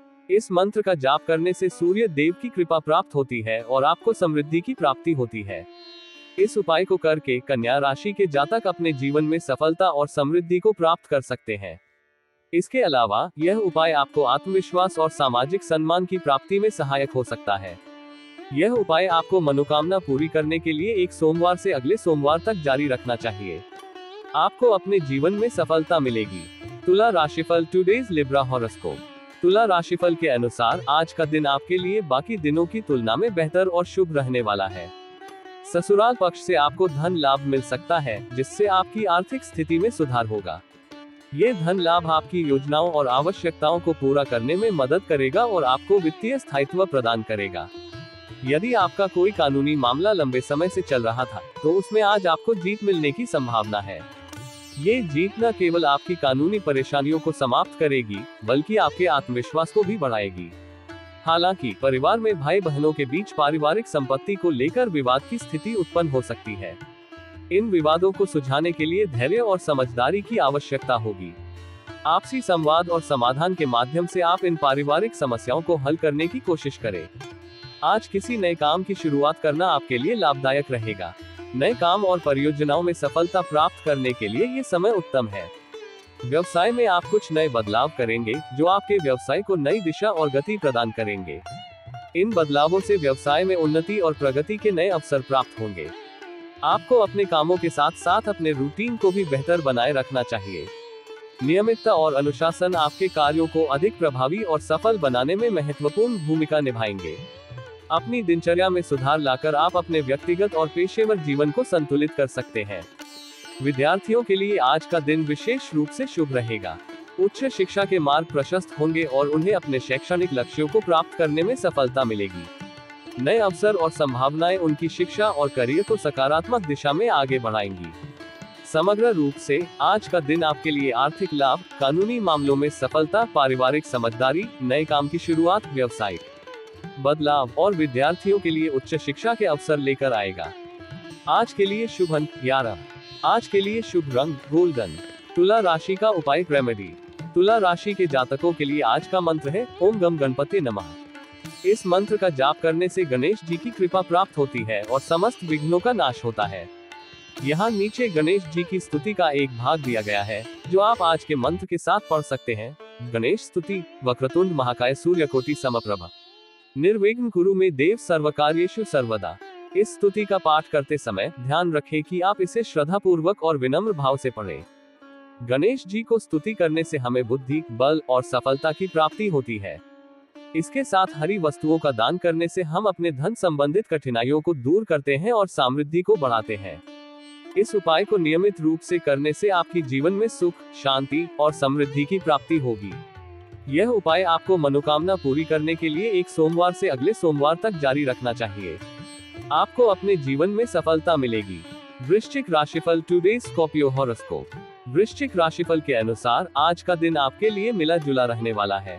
इस मंत्र का जाप करने से सूर्य देव की कृपा प्राप्त होती है और आपको समृद्धि की प्राप्ति होती है। इस उपाय को करके कन्या राशि के जातक अपने जीवन में सफलता और समृद्धि को प्राप्त कर सकते हैं। इसके अलावा यह उपाय आपको आत्मविश्वास और सामाजिक सम्मान की प्राप्ति में सहायक हो सकता है। यह उपाय आपको मनोकामना पूरी करने के लिए एक सोमवार से अगले सोमवार तक जारी रखना चाहिए। आपको अपने जीवन में सफलता मिलेगी। तुला राशिफल टुडेज लिब्रा हॉरोस्कोप। तुला राशिफल के अनुसार आज का दिन आपके लिए बाकी दिनों की तुलना में बेहतर और शुभ रहने वाला है। ससुराल पक्ष से आपको धन लाभ मिल सकता है, जिससे आपकी आर्थिक स्थिति में सुधार होगा। ये धन लाभ आपकी योजनाओं और आवश्यकताओं को पूरा करने में मदद करेगा और आपको वित्तीय स्थायित्व प्रदान करेगा। यदि आपका कोई कानूनी मामला लंबे समय से चल रहा था, तो उसमें आज आपको जीत मिलने की संभावना है। ये जीत न केवल आपकी कानूनी परेशानियों को समाप्त करेगी, बल्कि आपके आत्मविश्वास को भी बढ़ाएगी। हालांकि परिवार में भाई बहनों के बीच पारिवारिक संपत्ति को लेकर विवाद की स्थिति उत्पन्न हो सकती है। इन विवादों को सुलझाने के लिए धैर्य और समझदारी की आवश्यकता होगी। आपसी संवाद और समाधान के माध्यम से आप इन पारिवारिक समस्याओं को हल करने की कोशिश करें। आज किसी नए काम की शुरुआत करना आपके लिए लाभदायक रहेगा। नए काम और परियोजनाओं में सफलता प्राप्त करने के लिए ये समय उत्तम है। व्यवसाय में आप कुछ नए बदलाव करेंगे, जो आपके व्यवसाय को नई दिशा और गति प्रदान करेंगे। इन बदलावों से व्यवसाय में उन्नति और प्रगति के नए अवसर प्राप्त होंगे। आपको अपने कामों के साथ साथ अपने रूटीन को भी बेहतर बनाए रखना चाहिए। नियमितता और अनुशासन आपके कार्यों को अधिक प्रभावी और सफल बनाने में महत्वपूर्ण भूमिका निभाएंगे। अपनी दिनचर्या में सुधार लाकर आप अपने व्यक्तिगत और पेशेवर जीवन को संतुलित कर सकते हैं। विद्यार्थियों के लिए आज का दिन विशेष रूप से शुभ रहेगा। उच्च शिक्षा के मार्ग प्रशस्त होंगे और उन्हें अपने शैक्षणिक लक्ष्यों को प्राप्त करने में सफलता मिलेगी। नए अवसर और संभावनाएं उनकी शिक्षा और करियर को सकारात्मक दिशा में आगे बढ़ाएंगी। समग्र रूप से आज का दिन आपके लिए आर्थिक लाभ, कानूनी मामलों में सफलता, पारिवारिक समझदारी, नए काम की शुरुआत, व्यवसायिक बदलाव और विद्यार्थियों के लिए उच्च शिक्षा के अवसर लेकर आएगा। आज के लिए शुभ अंक 11। आज के लिए शुभ रंग गोल्डन। तुला राशि का उपाय रेमेडी। तुला राशि के जातकों के लिए आज का मंत्र है ओम गम गणपति नमः। इस मंत्र का जाप करने से गणेश जी की कृपा प्राप्त होती है और समस्त विघ्नों का नाश होता है। यहाँ नीचे गणेश जी की स्तुति का एक भाग दिया गया है, जो आप आज के मंत्र के साथ पढ़ सकते हैं। गणेश स्तुति। वक्रतुंड महाकाय सूर्यकोटि समप्रभ निर्विघ्न कुरु मे देव सर्वकार्येषु सर्वदा। इस स्तुति का पाठ करते समय ध्यान रखें कि आप इसे श्रद्धापूर्वक और विनम्र भाव से पढ़ें। गणेश जी को स्तुति करने से हमें बुद्धि, बल और सफलता की प्राप्ति होती है। इसके साथ हरी वस्तुओं का दान करने से हम अपने धन संबंधित कठिनाइयों को दूर करते हैं और समृद्धि को बढ़ाते हैं। इस उपाय को नियमित रूप से करने से आपकी जीवन में सुख, शांति और समृद्धि की प्राप्ति होगी। यह उपाय आपको मनोकामना पूरी करने के लिए एक सोमवार से अगले सोमवार तक जारी रखना चाहिए। आपको अपने जीवन में सफलता मिलेगी। वृश्चिक राशिफल टुडेज स्कॉर्पियो हॉरोस्कोप। वृश्चिक राशिफल के अनुसार आज का दिन आपके लिए मिला जुला रहने वाला है।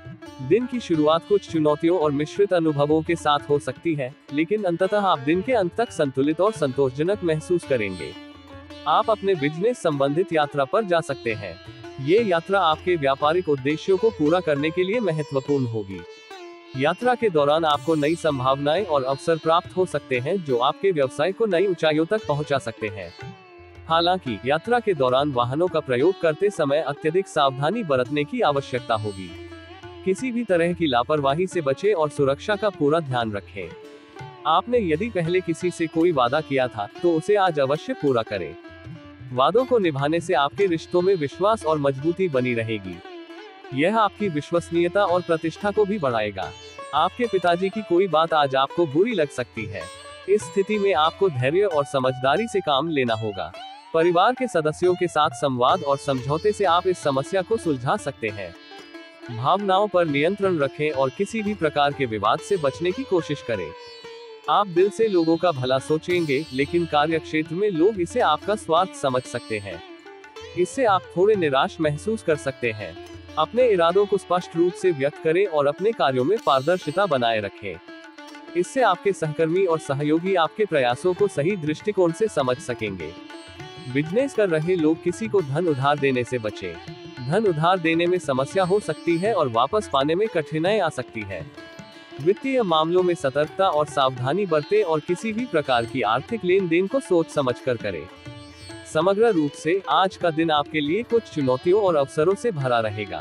दिन की शुरुआत कुछ चुनौतियों और मिश्रित अनुभवों के साथ हो सकती है, लेकिन अंततः आप दिन के अंत तक संतुलित और संतोषजनक महसूस करेंगे। आप अपने बिजनेस संबंधित यात्रा पर जा सकते हैं। ये यात्रा आपके व्यापारिक उद्देश्यों को पूरा करने के लिए महत्वपूर्ण होगी। यात्रा के दौरान आपको नई संभावनाएं और अवसर प्राप्त हो सकते हैं जो आपके व्यवसाय को नई ऊंचाइयों तक पहुंचा सकते हैं। हालांकि यात्रा के दौरान वाहनों का प्रयोग करते समय अत्यधिक सावधानी बरतने की आवश्यकता होगी। किसी भी तरह की लापरवाही से बचें और सुरक्षा का पूरा ध्यान रखें। आपने यदि पहले किसी से कोई वादा किया था तो उसे आज अवश्य पूरा करें। वादों को निभाने से आपके रिश्तों में विश्वास और मजबूती बनी रहेगी। यह आपकी विश्वसनीयता और प्रतिष्ठा को भी बढ़ाएगा। आपके पिताजी की कोई बात आज आपको बुरी लग सकती है। इस स्थिति में आपको धैर्य और समझदारी से काम लेना होगा। परिवार के सदस्यों के साथ संवाद और समझौते से आप इस समस्या को सुलझा सकते हैं। भावनाओं पर नियंत्रण रखें और किसी भी प्रकार के विवाद से बचने की कोशिश करें। आप दिल से लोगों का भला सोचेंगे, लेकिन कार्यक्षेत्र में लोग इसे आपका स्वार्थ समझ सकते हैं। इससे आप थोड़े निराश महसूस कर सकते हैं। अपने इरादों को स्पष्ट रूप से व्यक्त करें और अपने कार्यों में पारदर्शिता बनाए रखें। इससे आपके सहकर्मी और सहयोगी आपके प्रयासों को सही दृष्टिकोण से समझ सकेंगे। बिजनेस कर रहे लोग किसी को धन उधार देने से बचें। धन उधार देने में समस्या हो सकती है और वापस पाने में कठिनाई आ सकती है। वित्तीय मामलों में सतर्कता और सावधानी बरतें और किसी भी प्रकार की आर्थिक लेन देन को सोच समझकर करें। समग्र रूप से आज का दिन आपके लिए कुछ चुनौतियों और अवसरों से भरा रहेगा।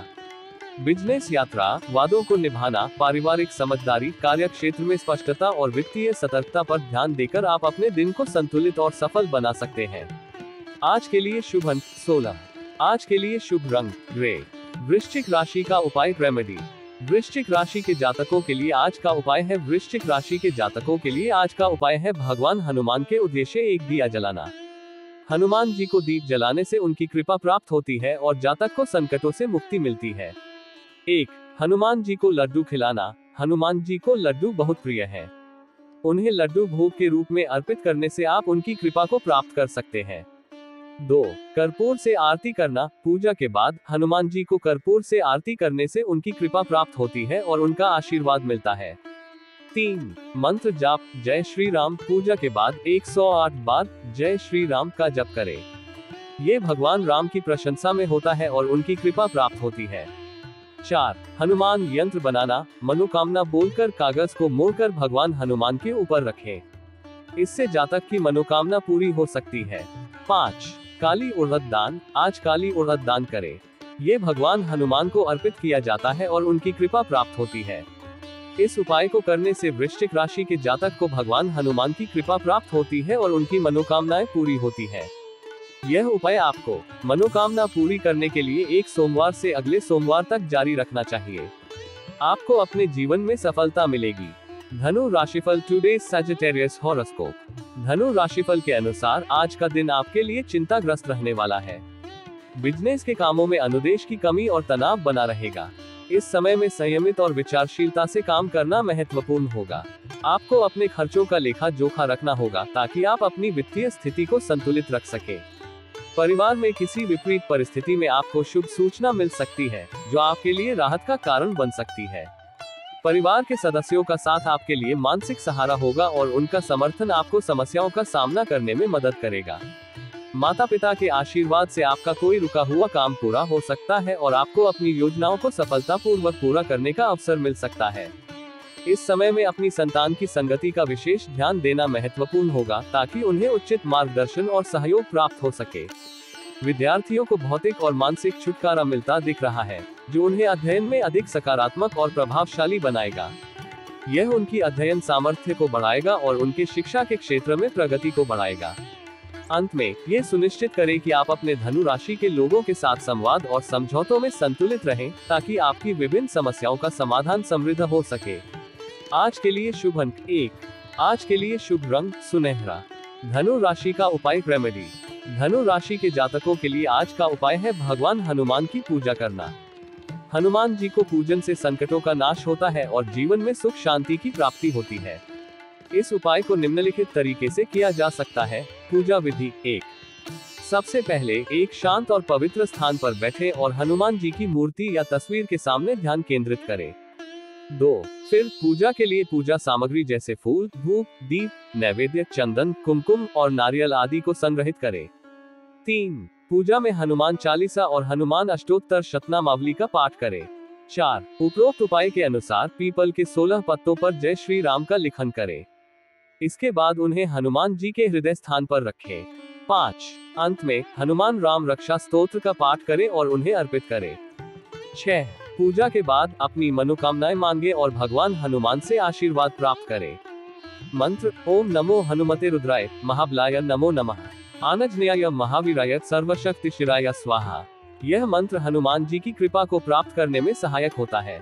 बिजनेस यात्रा, वादों को निभाना, पारिवारिक समझदारी, कार्यक्षेत्र में स्पष्टता और वित्तीय सतर्कता पर ध्यान देकर आप अपने दिन को संतुलित और सफल बना सकते हैं। आज के लिए शुभ अंक 16। आज के लिए शुभ रंग ग्रे। वृश्चिक राशि का उपाय रेमेडी। वृश्चिक राशि के जातकों के लिए आज का उपाय है वृश्चिक राशि के जातकों के लिए आज का उपाय है भगवान हनुमान के उद्देश्य एक दिया जलाना। हनुमान जी को दीप जलाने से उनकी कृपा प्राप्त होती है और जातक को संकटों से मुक्ति मिलती है। 1. हनुमान जी को लड्डू खिलाना। हनुमान जी को लड्डू बहुत प्रिय है। उन्हें लड्डू भोग के रूप में अर्पित करने से आप उनकी कृपा को प्राप्त कर सकते हैं। 2. कर्पूर से आरती करना। पूजा के बाद हनुमान जी को कर्पूर से आरती करने से उनकी कृपा प्राप्त होती है और उनका आशीर्वाद मिलता है। 3. मंत्र जाप। जय श्री राम। पूजा के बाद 108 बार जय श्री राम का जप करें। ये भगवान राम की प्रशंसा में होता है और उनकी कृपा प्राप्त होती है। 4. हनुमान यंत्र बनाना। मनोकामना बोलकर कागज को मोड़कर भगवान हनुमान के ऊपर रखें। इससे जातक की मनोकामना पूरी हो सकती है। 5. काली उड़द दान। आज काली उड़द दान करें। ये भगवान हनुमान को अर्पित किया जाता है और उनकी कृपा प्राप्त होती है। इस उपाय को करने से वृश्चिक राशि के जातक को भगवान हनुमान की कृपा प्राप्त होती है और उनकी मनोकामनाएं पूरी होती है। यह उपाय आपको मनोकामना पूरी करने के लिए एक सोमवार से अगले सोमवार तक जारी रखना चाहिए। आपको अपने जीवन में सफलता मिलेगी। धनु राशिफल टुडे सैजिटेरियस हॉरोस्कोप। धनु राशिफल के अनुसार आज का दिन आपके लिए चिंताग्रस्त रहने वाला है। बिजनेस के कामों में अनुदेश की कमी और तनाव बना रहेगा। इस समय में संयमित और विचारशीलता से काम करना महत्वपूर्ण होगा। आपको अपने खर्चों का लेखा जोखा रखना होगा ताकि आप अपनी वित्तीय स्थिति को संतुलित रख सके। परिवार में किसी विपरीत परिस्थिति में आपको शुभ सूचना मिल सकती है जो आपके लिए राहत का कारण बन सकती है। परिवार के सदस्यों का साथ आपके लिए मानसिक सहारा होगा और उनका समर्थन आपको समस्याओं का सामना करने में मदद करेगा। माता पिता के आशीर्वाद से आपका कोई रुका हुआ काम पूरा हो सकता है और आपको अपनी योजनाओं को सफलतापूर्वक पूरा करने का अवसर मिल सकता है। इस समय में अपनी संतान की संगति का विशेष ध्यान देना महत्वपूर्ण होगा ताकि उन्हें उचित मार्गदर्शन और सहयोग प्राप्त हो सके। विद्यार्थियों को भौतिक और मानसिक छुटकारा मिलता दिख रहा है जो उन्हें अध्ययन में अधिक सकारात्मक और प्रभावशाली बनाएगा। यह उनकी अध्ययन सामर्थ्य को बढ़ाएगा और उनके शिक्षा के क्षेत्र में प्रगति को बढ़ाएगा। अंत में ये सुनिश्चित करें कि आप अपने धनु राशि के लोगों के साथ संवाद और समझौतों में संतुलित रहें ताकि आपकी विभिन्न समस्याओं का समाधान समृद्ध हो सके। आज के लिए शुभ अंक 1। आज के लिए शुभ रंग सुनहरा। धनु राशि का उपाय रेमेडी। धनु राशि के जातकों के लिए आज का उपाय है भगवान हनुमान की पूजा करना। हनुमान जी को पूजन से संकटों का नाश होता है और जीवन में सुख शांति की प्राप्ति होती है। इस उपाय को निम्नलिखित तरीके से किया जा सकता है। पूजा विधि 1। सबसे पहले एक शांत और पवित्र स्थान पर बैठें और हनुमान जी की मूर्ति या तस्वीर के सामने ध्यान केंद्रित करें। 2. फिर पूजा के लिए पूजा सामग्री जैसे फूल, धूप, दीप, नैवेद्य, चंदन, कुमकुम और नारियल आदि को संग्रहित करें। 3. पूजा में हनुमान चालीसा और हनुमान अष्टोत्तर शतनामावली का पाठ करें। 4 उपरोक्त उपाय के अनुसार पीपल के 16 पत्तों पर जय श्री राम का लिखन करें। इसके बाद उन्हें हनुमान जी के हृदय स्थान पर रखें। 5 अंत में हनुमान राम रक्षा स्तोत्र का पाठ करें और उन्हें अर्पित करें। 6 पूजा के बाद अपनी मनोकामनाएं मांगे और भगवान हनुमान से आशीर्वाद प्राप्त करें। मंत्र ओम नमो हनुमते रुद्राय महाबलाय नमो नमः आनजनेयाय महावीराय सर्वशक्तिशिराय स्वाहा। यह मंत्र हनुमान जी की कृपा को प्राप्त करने में सहायक होता है।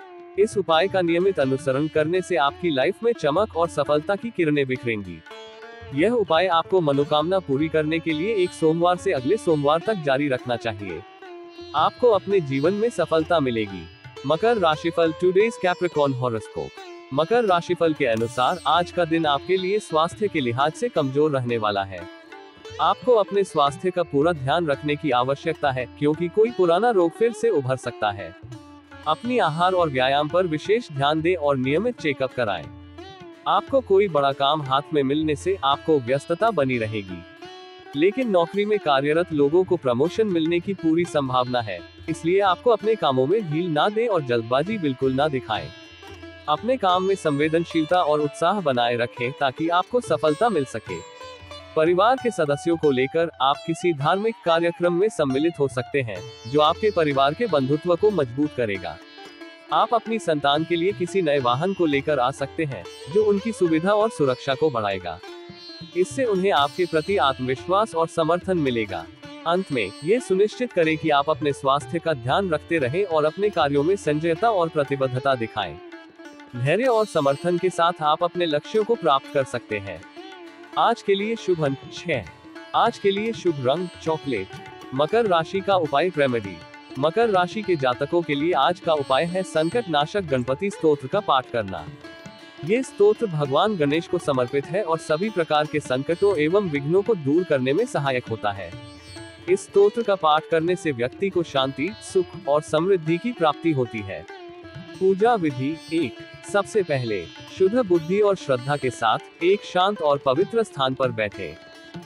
इस उपाय का नियमित अनुसरण करने से आपकी लाइफ में चमक और सफलता की किरणें बिखरेंगी। यह उपाय आपको मनोकामना पूरी करने के लिए एक सोमवार से अगले सोमवार तक जारी रखना चाहिए। आपको अपने जीवन में सफलता मिलेगी। मकर राशिफल टुडेज कैप्रिकॉर्न हॉरोस्कोप। मकर राशिफल के अनुसार आज का दिन आपके लिए स्वास्थ्य के लिहाज से कमजोर रहने वाला है। आपको अपने स्वास्थ्य का पूरा ध्यान रखने की आवश्यकता है, क्योंकि कोई पुराना रोग फिर से उभर सकता है। अपनी आहार और व्यायाम पर विशेष ध्यान दें और नियमित चेकअप कराएं। आपको कोई बड़ा काम हाथ में मिलने से आपको व्यस्तता बनी रहेगी, लेकिन नौकरी में कार्यरत लोगों को प्रमोशन मिलने की पूरी संभावना है। इसलिए आपको अपने कामों में ढील ना दें और जल्दबाजी बिल्कुल ना दिखाएं। अपने काम में संवेदनशीलता और उत्साह बनाए रखें ताकि आपको सफलता मिल सके। परिवार के सदस्यों को लेकर आप किसी धार्मिक कार्यक्रम में सम्मिलित हो सकते हैं, जो आपके परिवार के बंधुत्व को मजबूत करेगा। आप अपनी संतान के लिए किसी नए वाहन को लेकर आ सकते हैं, जो उनकी सुविधा और सुरक्षा को बढ़ाएगा। इससे उन्हें आपके प्रति आत्मविश्वास और समर्थन मिलेगा। अंत में ये सुनिश्चित करें कि आप अपने स्वास्थ्य का ध्यान रखते रहें और अपने कार्यों में संजयता और प्रतिबद्धता दिखाएं। धैर्य और समर्थन के साथ आप अपने लक्ष्यों को प्राप्त कर सकते हैं। आज के लिए शुभ अंक 6। आज के लिए शुभ रंग चॉकलेट। मकर राशि का उपाय रेमेडी। मकर राशि के जातकों के लिए आज का उपाय है संकट नाशक गणपति स्तोत्र का पाठ करना। ये स्तोत्र भगवान गणेश को समर्पित है और सभी प्रकार के संकटों एवं विघ्नों को दूर करने में सहायक होता है। इस स्तोत्र का पाठ करने से व्यक्ति को शांति, सुख और समृद्धि की प्राप्ति होती है। पूजा विधि 1। सबसे पहले शुद्ध बुद्धि और श्रद्धा के साथ एक शांत और पवित्र स्थान पर बैठे।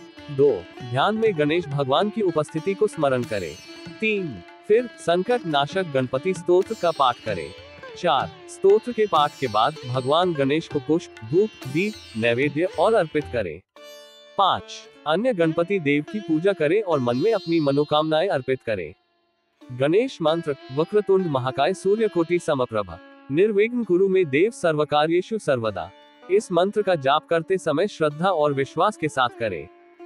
2। ध्यान में गणेश भगवान की उपस्थिति को स्मरण करें। 3। फिर संकट नाशक गणपति स्तोत्र का पाठ करें। 4। स्तोत्र के पाठ के बाद भगवान गणेश को पुष्प, धूप, दीप, नैवेद्य और अर्पित करें। 5। अन्य गणपति देव की पूजा करें और मन में अपनी मनोकामनाएं अर्पित करें। गणेश मंत्र वक्रतुंड महाकाय सूर्यकोटि समप्रभ निर्विघ्न कुरु मे देव सर्वकार्येषु सर्वदा। इस मंत्र का जाप करते समय श्रद्धा और विश्वास के साथ करें।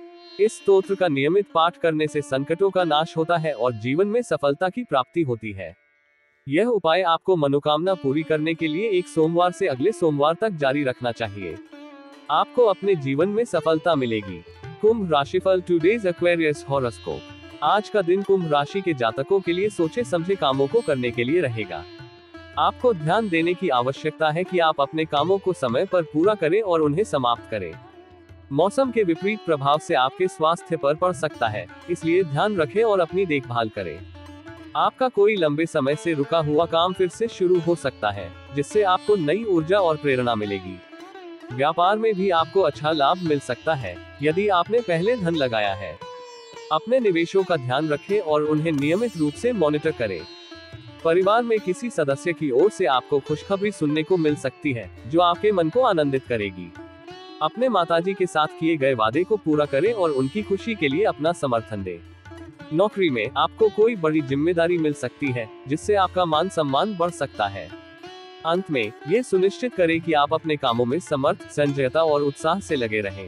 इस स्तोत्र का नियमित पाठ करने से संकटों का नाश होता है और जीवन में सफलता की प्राप्ति होती है। यह उपाय आपको मनोकामना पूरी करने के लिए एक सोमवार से अगले सोमवार तक जारी रखना चाहिए। आपको अपने जीवन में सफलता मिलेगी। कुंभ राशिफल टुडेज एक्वेरियस हॉरोस्कोप। आज का दिन कुंभ राशि के जातकों के लिए सोचे समझे कामों को करने के लिए रहेगा। आपको ध्यान देने की आवश्यकता है कि आप अपने कामों को समय पर पूरा करें और उन्हें समाप्त करें। मौसम के विपरीत प्रभाव से आपके स्वास्थ्य पर पड़ सकता है, इसलिए ध्यान रखें और अपनी देखभाल करें। आपका कोई लंबे समय से रुका हुआ काम फिर से शुरू हो सकता है, जिससे आपको नई ऊर्जा और प्रेरणा मिलेगी। व्यापार में भी आपको अच्छा लाभ मिल सकता है, यदि आपने पहले धन लगाया है। अपने निवेशों का ध्यान रखें और उन्हें नियमित रूप से मॉनिटर करें। परिवार में किसी सदस्य की ओर से आपको खुशखबरी सुनने को मिल सकती है, जो आपके मन को आनंदित करेगी। अपने माताजी के साथ किए गए वादे को पूरा करें और उनकी खुशी के लिए अपना समर्थन दें। नौकरी में आपको कोई बड़ी जिम्मेदारी मिल सकती है, जिससे आपका मान सम्मान बढ़ सकता है। अंत में ये सुनिश्चित करें कि आप अपने कामों में समर्थ, संजयता और उत्साह से लगे रहें।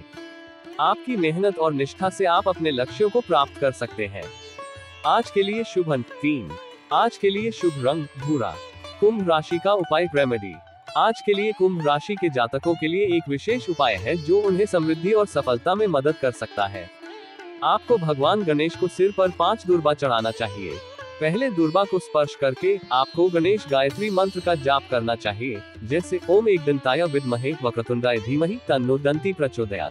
आपकी मेहनत और निष्ठा से आप अपने लक्ष्यों को प्राप्त कर सकते हैं। आज के लिए शुभ अंक 3। आज के लिए शुभ रंग भूरा। कुंभ राशि का उपाय रेमेडी। आज के लिए कुंभ राशि के जातकों के लिए एक विशेष उपाय है, जो उन्हें समृद्धि और सफलता में मदद कर सकता है। आपको भगवान गणेश को सिर पर 5 दुर्बा चढ़ाना चाहिए। पहले दुर्बा को स्पर्श करके आपको गणेश गायत्री मंत्र का जाप करना चाहिए, जैसे ओम एकदंताय विद्महे वक्रतुंडाय धीमहि तन्नो दंती प्रचोदयात्।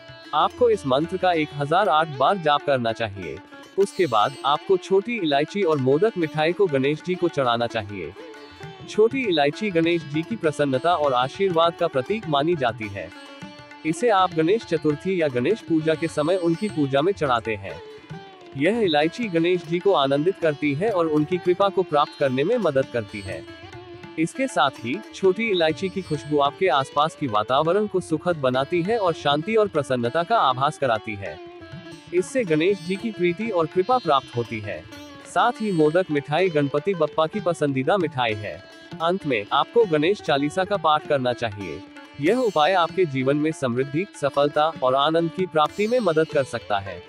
आपको इस मंत्र का 1008 बार जाप करना चाहिए। उसके बाद आपको छोटी इलायची और मोदक मिठाई को गणेश जी को चढ़ाना चाहिए। छोटी इलायची गणेश जी की प्रसन्नता और आशीर्वाद का प्रतीक मानी जाती है। इसे आप गणेश चतुर्थी या गणेश पूजा के समय उनकी पूजा में चढ़ाते हैं। यह इलायची गणेश जी को आनंदित करती है और उनकी कृपा को प्राप्त करने में मदद करती है। इसके साथ ही छोटी इलायची की खुशबू आपके आसपास की वातावरण को सुखद बनाती है और शांति और प्रसन्नता का आभास कराती है। इससे गणेश जी की प्रीति और कृपा प्राप्त होती है। साथ ही मोदक मिठाई गणपति बप्पा की पसंदीदा मिठाई है। अंत में आपको गणेश चालीसा का पाठ करना चाहिए। यह उपाय आपके जीवन में समृद्धि, सफलता और आनंद की प्राप्ति में मदद कर सकता है।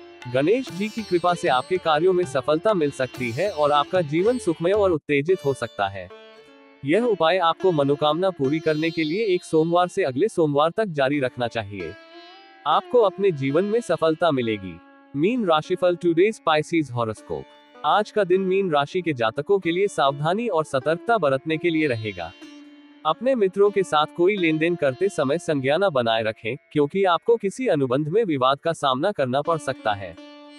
गणेश जी की कृपा से आपके कार्यों में सफलता मिल सकती है और आपका जीवन सुखमय और उत्तेजित हो सकता है। यह उपाय आपको मनोकामना पूरी करने के लिए एक सोमवार से अगले सोमवार तक जारी रखना चाहिए। आपको अपने जीवन में सफलता मिलेगी। मीन राशिफल टुडेज स्पाइसीज हॉरोस्कोप। आज का दिन मीन राशि के जातकों के लिए सावधानी और सतर्कता बरतने के लिए रहेगा। अपने मित्रों के साथ कोई लेन देन करते समय संज्ञाना बनाए रखें, क्योंकि आपको किसी अनुबंध में विवाद का सामना करना पड़ सकता है।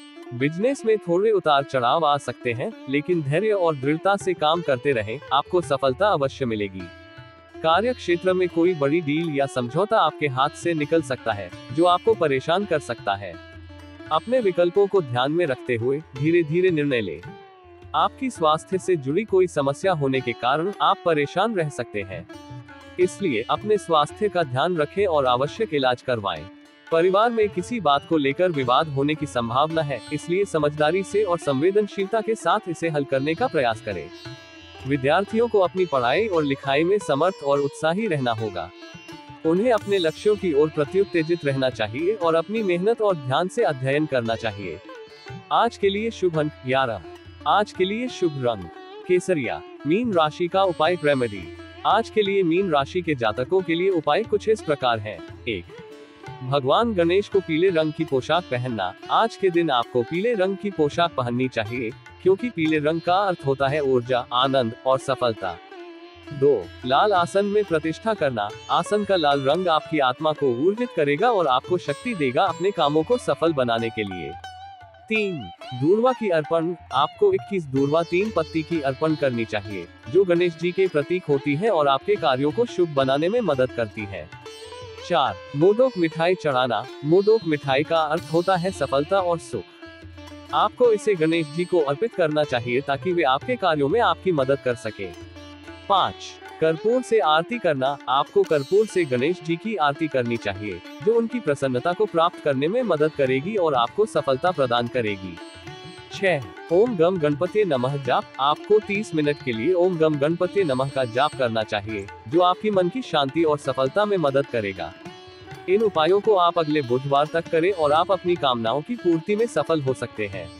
बिजनेस में थोड़े उतार चढ़ाव आ सकते हैं, लेकिन धैर्य और दृढ़ता से काम करते रहें, आपको सफलता अवश्य मिलेगी। कार्य क्षेत्र में कोई बड़ी डील या समझौता आपके हाथ से निकल सकता है, जो आपको परेशान कर सकता है। अपने विकल्पों को ध्यान में रखते हुए धीरे धीरे निर्णय लें। आपकी स्वास्थ्य से जुड़ी कोई समस्या होने के कारण आप परेशान रह सकते हैं, इसलिए अपने स्वास्थ्य का ध्यान रखें और आवश्यक इलाज करवाएं। परिवार में किसी बात को लेकर विवाद होने की संभावना है, इसलिए समझदारी से और संवेदनशीलता के साथ इसे हल करने का प्रयास करें। विद्यार्थियों को अपनी पढ़ाई और लिखाई में समर्थ और उत्साही रहना होगा। उन्हें अपने लक्ष्यों की ओर प्रत्युत्तेजित रहना चाहिए और अपनी मेहनत और ध्यान से अध्ययन करना चाहिए। आज के लिए शुभ अंक 11। आज के लिए शुभ रंग केसरिया। मीन राशि का उपाय रेमेडी। आज के लिए मीन राशि के जातकों के लिए उपाय कुछ इस प्रकार है। 1. भगवान गणेश को पीले रंग की पोशाक पहनना। आज के दिन आपको पीले रंग की पोशाक पहननी चाहिए, क्योंकि पीले रंग का अर्थ होता है ऊर्जा, आनंद और सफलता। 2. लाल आसन में प्रतिष्ठा करना। आसन का लाल रंग आपकी आत्मा को ऊर्जित करेगा और आपको शक्ति देगा अपने कामों को सफल बनाने के लिए। 3. दूर्वा की अर्पण। आपको 21 दूर्वा 3 पत्ती की अर्पण करनी चाहिए, जो गणेश जी के प्रतीक होती है और आपके कार्यों को शुभ बनाने में मदद करती है। 4. मोदक मिठाई चढ़ाना। मोदक मिठाई का अर्थ होता है सफलता और सुख। आपको इसे गणेश जी को अर्पित करना चाहिए ताकि वे आपके कार्यों में आपकी मदद कर सके। 5. कर्पूर से आरती करना। आपको कर्पूर से गणेश जी की आरती करनी चाहिए, जो उनकी प्रसन्नता को प्राप्त करने में मदद करेगी और आपको सफलता प्रदान करेगी। 6. ओम गम गणपति नमः जाप। आपको 30 मिनट के लिए ओम गम गणपति नमः का जाप करना चाहिए, जो आपकी मन की शांति और सफलता में मदद करेगा। इन उपायों को आप अगले बुधवार तक करें और आप अपनी कामनाओं की पूर्ति में सफल हो सकते हैं।